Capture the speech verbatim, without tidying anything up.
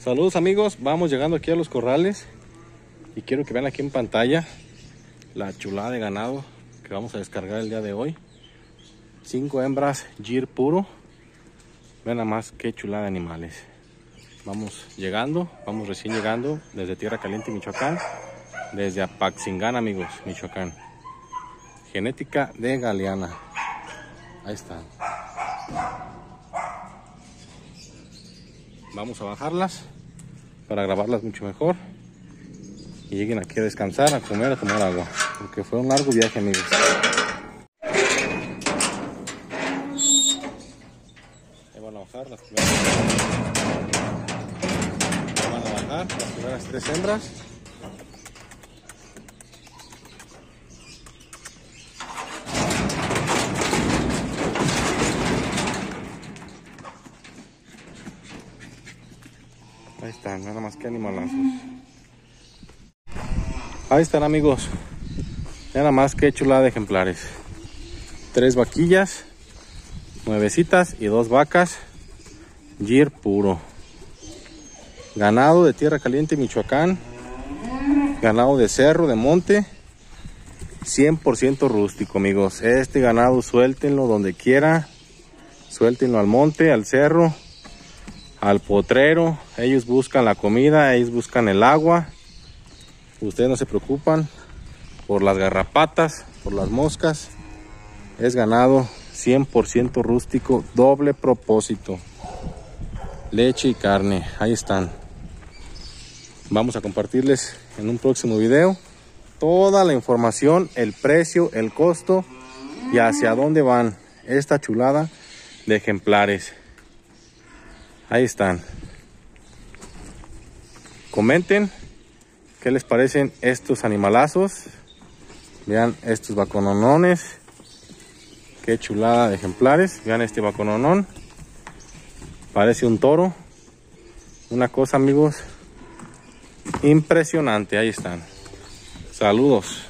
Saludos amigos, vamos llegando aquí a los corrales y quiero que vean aquí en pantalla la chulada de ganado que vamos a descargar el día de hoy. Cinco hembras Gir puro. Vean nada más qué chulada de animales. Vamos llegando, vamos recién llegando desde Tierra Caliente, Michoacán, desde Apaxingán, amigos, Michoacán. Genética de Galeana. Ahí están. Vamos a bajarlas para grabarlas mucho mejor y lleguen aquí a descansar, a comer, a tomar agua, porque fue un largo viaje, amigos. Ahí van a bajar las primeras, ahí van a bajar las primeras tres hembras. Ahí están, nada más que animalazos. Ahí están, amigos. Nada más que chulada de ejemplares. Tres vaquillas, nuevecitas y dos vacas Gir puro. Ganado de Tierra Caliente, Michoacán. Ganado de cerro, de monte. cien por ciento rústico, amigos. Este ganado suéltenlo donde quiera. Suéltenlo al monte, al cerro, al potrero. Ellos buscan la comida, ellos buscan el agua. Ustedes no se preocupan por las garrapatas, por las moscas. Es ganado cien por ciento rústico, doble propósito, leche y carne. Ahí están. Vamos a compartirles en un próximo video toda la información, el precio, el costo y hacia dónde van esta chulada de ejemplares. Ahí están. Comenten qué les parecen estos animalazos. Vean estos vacononones. Qué chulada de ejemplares. Vean este vacononón. Parece un toro. Una cosa, amigos, impresionante. Ahí están. Saludos.